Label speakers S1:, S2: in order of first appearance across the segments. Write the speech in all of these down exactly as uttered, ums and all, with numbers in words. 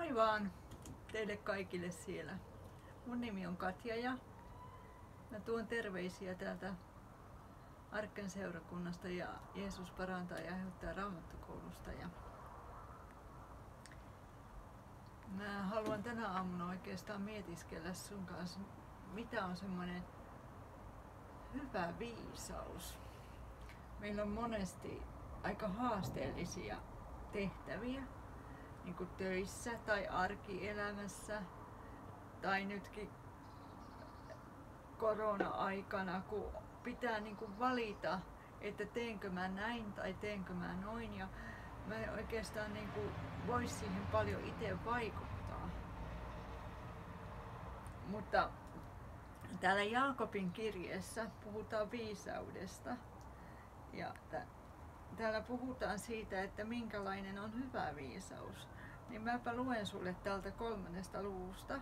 S1: Moi vaan teille kaikille siellä. Mun nimi on Katja ja mä tuon terveisiä täältä Arken seurakunnasta ja Jeesus parantaa ja aiheuttaa Raamattukoulusta. Ja mä haluan tänä aamuna oikeastaan mietiskellä sun kanssa, mitä on semmoinen hyvä viisaus. Meillä on monesti aika haasteellisia tehtäviä, niin kuin töissä tai arkielämässä tai nytkin korona-aikana, kun pitää niin kuin valita, että teenkö mä näin tai teenkö mä noin, ja mä en oikeastaan niin kuin vois siihen paljon itse vaikuttaa. Mutta täällä Jaakobin kirjeessä puhutaan viisaudesta ja täällä puhutaan siitä, että minkälainen on hyvä viisaus. Niin mäpä luen sulle täältä kolmannesta luvusta.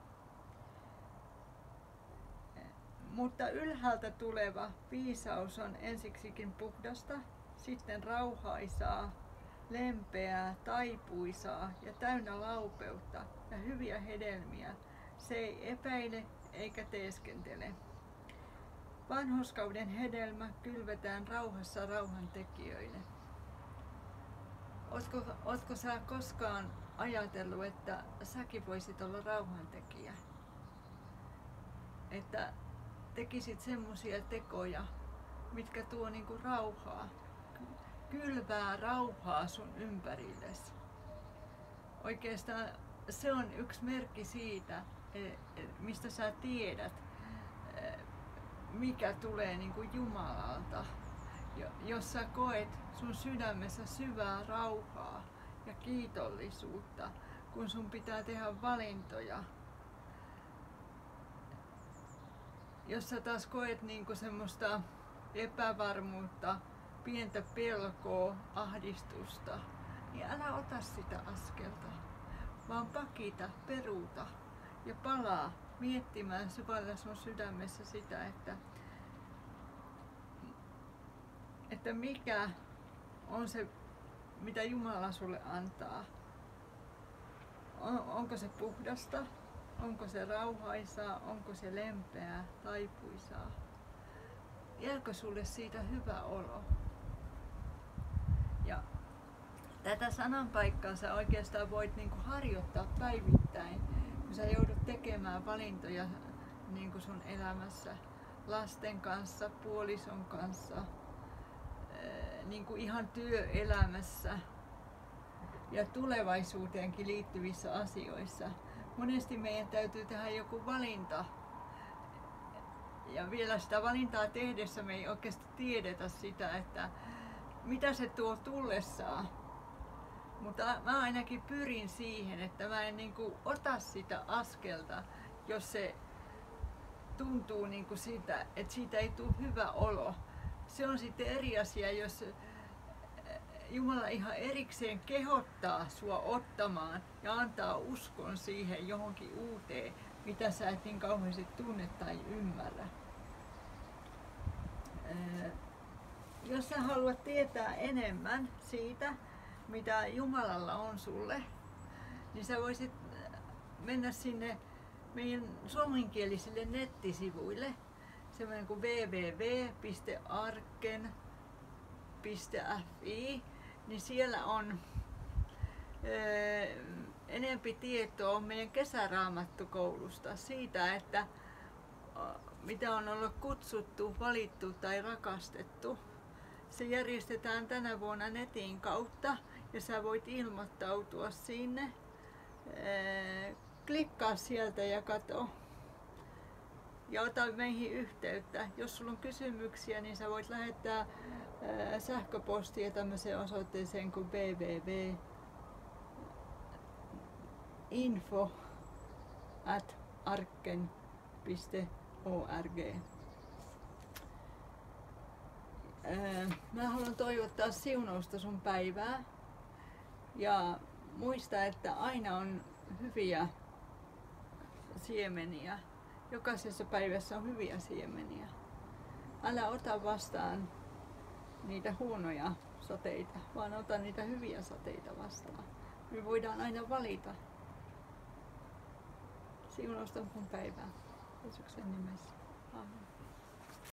S1: Mutta ylhäältä tuleva viisaus on ensiksikin puhdasta, sitten rauhaisaa, lempeää, taipuisaa ja täynnä laupeutta ja hyviä hedelmiä. Se ei epäile eikä teeskentele. Vanhurskauden hedelmä kylvetään rauhassa rauhantekijöille. Ootko, ootko sä koskaan ajatellut, että säkin voisit olla rauhantekijä? Että tekisit semmoisia tekoja, mitkä tuo niinku rauhaa, kylvää rauhaa sun ympärillesi. Oikeastaan se on yksi merkki siitä, mistä sä tiedät, mikä tulee niinku Jumalalta. Jos sä koet sun sydämessä syvää rauhaa ja kiitollisuutta, kun sun pitää tehdä valintoja. Jos sä taas koet niinku semmoista epävarmuutta, pientä pelkoa, ahdistusta, niin älä ota sitä askelta, vaan pakita, peruuta ja palaa miettimään syvällä sun sydämessä sitä, että, että mikä on se, mitä Jumala sulle antaa. On, onko se puhdasta? Onko se rauhaisaa? Onko se lempeää, taipuisaa? Jääkö sulle siitä hyvä olo? Ja tätä sananpaikkaa sä oikeastaan voit niinku harjoittaa päivittäin, kun sä joudut tekemään valintoja niinku sun elämässä lasten kanssa, puolison kanssa, niinku ihan työelämässä ja tulevaisuuteenkin liittyvissä asioissa. Monesti meidän täytyy tehdä joku valinta ja vielä sitä valintaa tehdessä me ei oikeasti tiedetä sitä, että mitä se tuo tullessaan. Mutta mä ainakin pyrin siihen, että mä en niin kuin ota sitä askelta, jos se tuntuu niin kuin siitä, että siitä ei tule hyvä olo. Se on sitten eri asia, jos Jumala ihan erikseen kehottaa sua ottamaan ja antaa uskon siihen johonkin uuteen, mitä sä et niin kauheasti tunne tai ymmärrä. Jos sä haluat tietää enemmän siitä, mitä Jumalalla on sulle, niin sä voisit mennä sinne meidän suomenkielisille nettisivuille, semmoinen kuin double-u double-u double-u piste arken piste f i, niin siellä on ö, enempi tietoa meidän kesäraamattukoulusta siitä, että mitä on ollut kutsuttu, valittu tai rakastettu. Se järjestetään tänä vuonna netin kautta ja sä voit ilmoittautua sinne. Klikkaa sieltä ja katso. Ja ota meihin yhteyttä. Jos sulla on kysymyksiä, niin sä voit lähettää sähköpostia tämmöiseen osoitteeseen kuin double-u double-u double-u piste info at arken piste org. Mä haluan toivottaa siunausta sun päivää ja muista, että aina on hyviä siemeniä. Jokaisessa päivässä on hyviä siemeniä. Älä ota vastaan niitä huonoja sateita, vaan ota niitä hyviä sateita vastaan. Me voidaan aina valita, Siunausta mun päivää. Jeesuksen nimessä. Amen.